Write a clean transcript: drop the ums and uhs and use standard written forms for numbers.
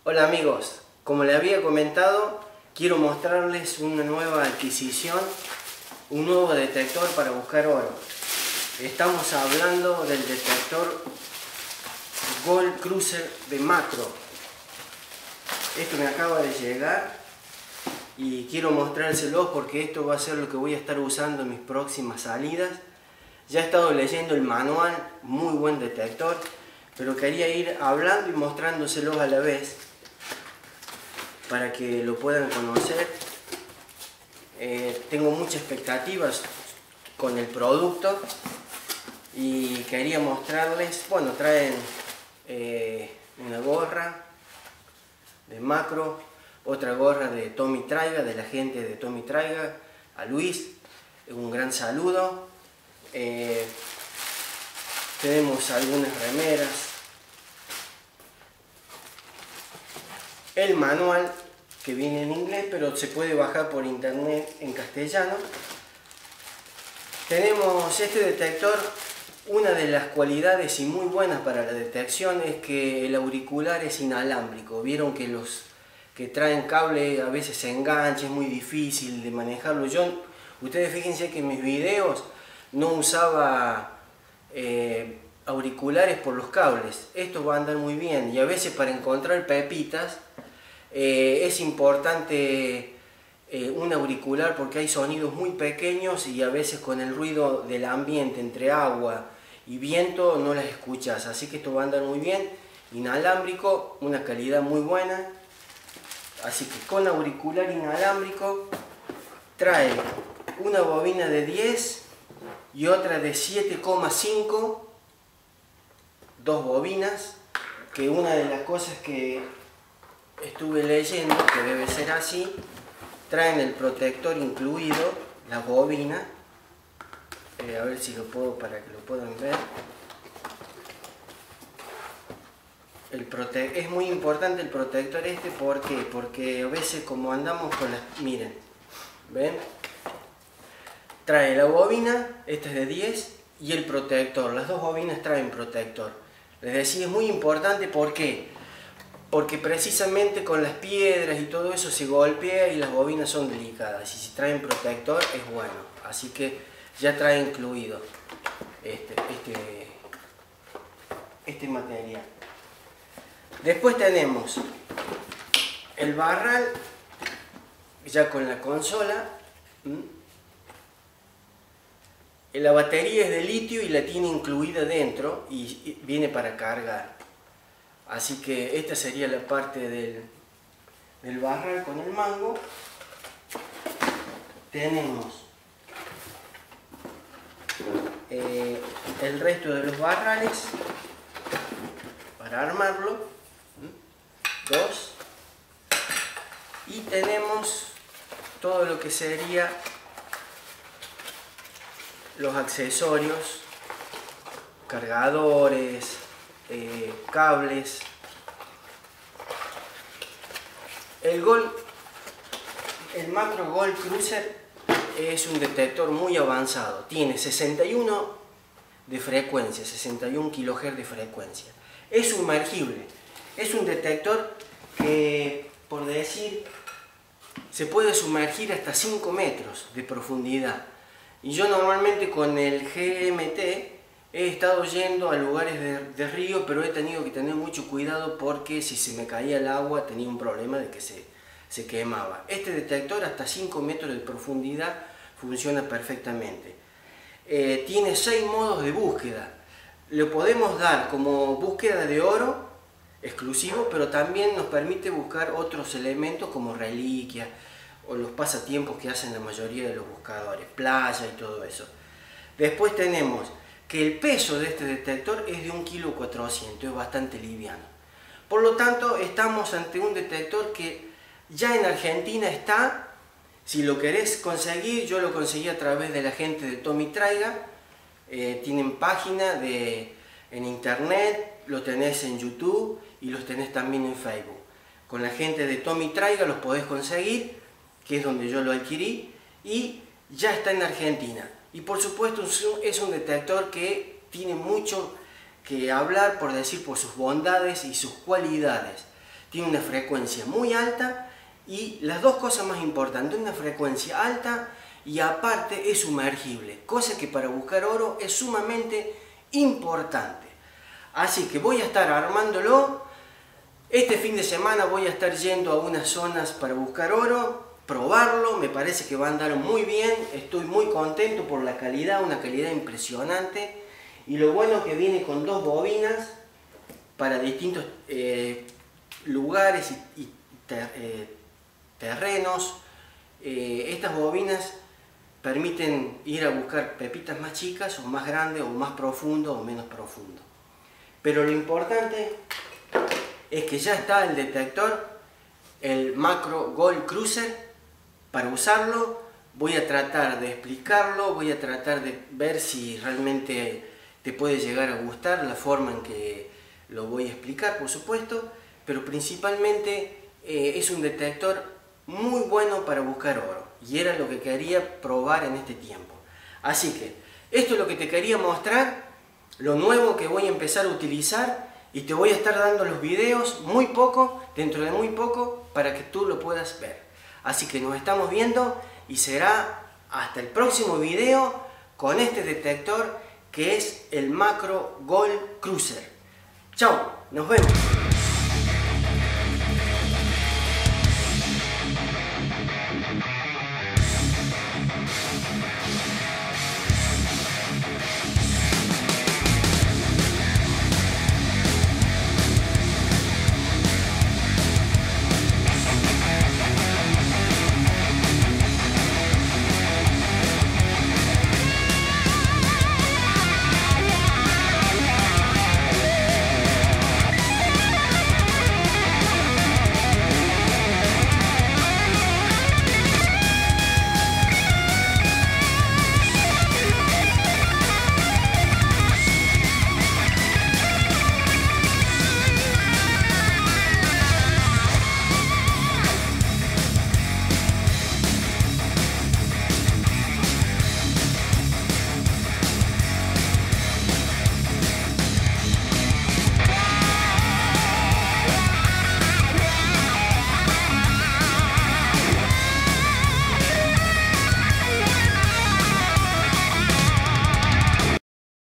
Hola amigos, como les había comentado, quiero mostrarles una nueva adquisición, un nuevo detector para buscar oro. Estamos hablando del detector Gold Cruiser de Macro. Esto me acaba de llegar y quiero mostrárselos porque esto va a ser lo que voy a estar usando en mis próximas salidas. Ya he estado leyendo el manual, muy buen detector, pero quería ir hablando y mostrándoselos a la vez para que lo puedan conocer. Tengo muchas expectativas con el producto y quería mostrarles. Bueno, traen una gorra de Macro, otra gorra de Tommy Traiga, de la gente de Tommy Traiga, a Luis, un gran saludo. Tenemos algunas remeras, el manual que viene en inglés pero se puede bajar por internet en castellano. Tenemos este detector. Una de las cualidades y muy buenas para la detección es que el auricular es inalámbrico. Vieron que los que traen cable a veces se engancha, es muy difícil de manejarlo. Ustedes fíjense que en mis videos no usaba auriculares por los cables. Esto va a andar muy bien y a veces para encontrar pepitas es importante un auricular porque hay sonidos muy pequeños y a veces con el ruido del ambiente entre agua y viento no las escuchas, así que esto va a andar muy bien. Inalámbrico, una calidad muy buena, así que con auricular inalámbrico. Trae una bobina de 10 y otra de 7,5, dos bobinas, que una de las cosas que estuve leyendo que debe ser así, traen el protector incluido, la bobina. A ver si lo puedo para que lo puedan ver. Es muy importante el protector este, ¿por qué? Porque a veces como andamos con las... Miren, ¿ven? Trae la bobina, esta es de 10, y el protector. Las dos bobinas traen protector. Les decía, es muy importante, ¿por qué? Porque precisamente con las piedras y todo eso se golpea y las bobinas son delicadas. Y si traen protector es bueno. Así que ya trae incluido este material. Después tenemos el barral ya con la consola. La batería es de litio y la tiene incluida dentro y viene para cargar. Así que esta sería la parte del barral con el mango. Tenemos el resto de los barrales para armarlo, dos, y tenemos todo lo que sería los accesorios, cargadores, cables. El Macro Gold Cruiser es un detector muy avanzado, tiene 61 de frecuencia, 61 kHz de frecuencia. Es sumergible, es un detector que, por decir, se puede sumergir hasta 5 metros de profundidad. Y yo normalmente con el GMT he estado yendo a lugares de río, pero he tenido que tener mucho cuidado porque si se me caía el agua tenía un problema de que se quemaba. Este detector hasta 5 metros de profundidad funciona perfectamente. Tiene 6 modos de búsqueda. Le podemos dar como búsqueda de oro exclusivo, pero también nos permite buscar otros elementos como reliquias o los pasatiempos que hacen la mayoría de los buscadores, playa y todo eso. Después tenemos que el peso de este detector es de 1,4 kg, es bastante liviano. Por lo tanto, estamos ante un detector que ya en Argentina está. Si lo querés conseguir, yo lo conseguí a través de la gente de Tommy Traiga. Tienen página en internet, lo tenés en YouTube y los tenés también en Facebook. Con la gente de Tommy Traiga los podés conseguir, que es donde yo lo adquirí, y ya está en Argentina. Y por supuesto es un detector que tiene mucho que hablar, por decir, por sus bondades y sus cualidades. tiene una frecuencia muy alta y las dos cosas más importantes, una frecuencia alta y aparte es sumergible, cosa que para buscar oro es sumamente importante. Así que voy a estar armándolo. Este fin de semana voy a estar yendo a unas zonas para buscar oro, probarlo, me parece que va a andar muy bien, estoy muy contento por la calidad, una calidad impresionante. Y lo bueno que viene con dos bobinas para distintos lugares y terrenos. Estas bobinas permiten ir a buscar pepitas más chicas o más grandes o más profundo o menos profundo. Pero lo importante es que ya está el detector, el Macro Gold Cruiser. Para usarlo voy a tratar de explicarlo, voy a tratar de ver si realmente te puede llegar a gustar la forma en que lo voy a explicar, por supuesto, pero principalmente es un detector muy bueno para buscar oro y era lo que quería probar en este tiempo. Así que esto es lo que te quería mostrar, lo nuevo que voy a empezar a utilizar, y te voy a estar dando los videos dentro de muy poco, para que tú lo puedas ver. Así que nos estamos viendo y será hasta el próximo video con este detector que es el Macro Gold Cruiser. Chao, nos vemos.